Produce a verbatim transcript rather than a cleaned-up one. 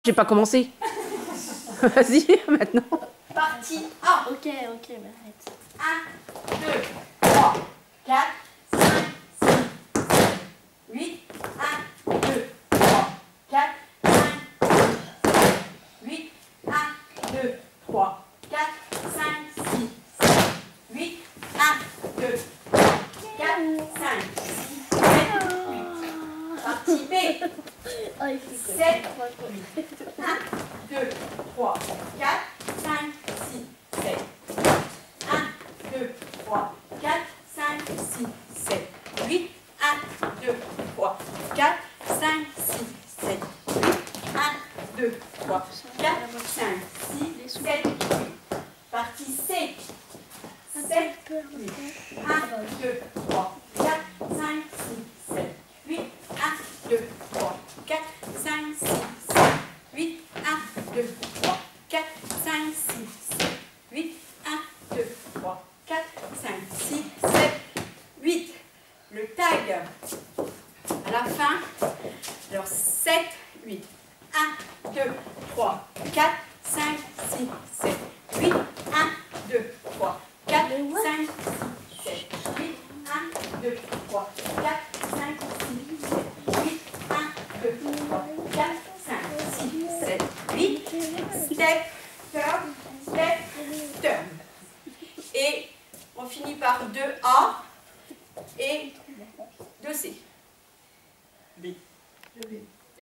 J'ai pas commencé. Vas-y, maintenant. Partie un. Ok, ok, mais arrête. un, deux, trois, quatre, cinq, six, sept, huit. un, deux, trois, quatre, cinq, six, huit. un, deux, trois, quatre, cinq, six, sept, huit. un, deux, trois, quatre, cinq, six, sept, huit. Partie B. Oh, il fait sept, huit. un, deux, trois, quatre, cinq, six, sept. un, deux, trois, quatre, cinq, six, sept, huit. un, deux, trois, quatre, cinq, six, sept, huit. un, deux, trois, quatre, cinq, six, sept, huit. Partie C. sept, huit. un, deux, trois, quatre, cinq, six, sept, huit. un, deux, trois, quatre, cinq, six, sept, huit. un, deux, trois, quatre, cinq, six, sept, huit. un, deux, trois, quatre, cinq, six, sept, huit. Le tag à la fin. Alors sept, huit. un, deux, trois, quatre, cinq, six, sept, huit. un, deux, trois, quatre, cinq, six, sept, huit. un, deux, trois, quatre, cinq, six, sept, huit. un, deux, trois, quatre, cinq, six, sept, huit. Step, turn, step, turn. Et on finit par deux A et deux C. B.